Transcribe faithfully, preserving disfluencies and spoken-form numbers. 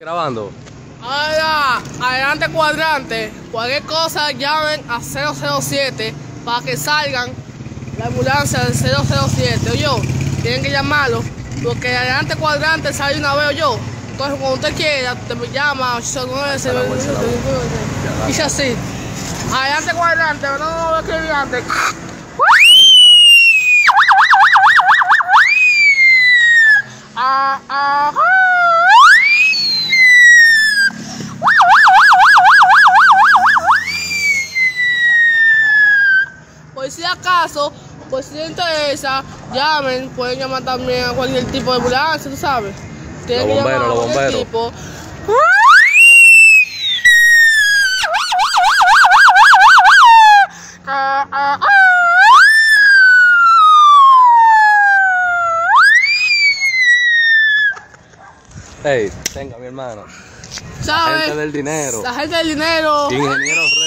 Grabando. Ahora, adelante cuadrante, cualquier cosa llamen a cero cero siete para que salgan la ambulancia del cero cero siete, o yo, tienen que llamarlo, porque adelante cuadrante sale una vez o yo. Entonces cuando usted quiera, te me llama, dice así, adelante cuadrante, no, no, no, escribiente. Ah, ah, ah. Por si acaso, por si les interesa, llamen, pueden llamar también a cualquier tipo de ambulancia, tú sabes. Tienen Los que llamar bomberos, a los cualquier bomberos. tipo. Ah, ah, ah. Hey, tenga mi hermano. La ¿Sabes? gente del dinero. La gente del dinero. Ingeniero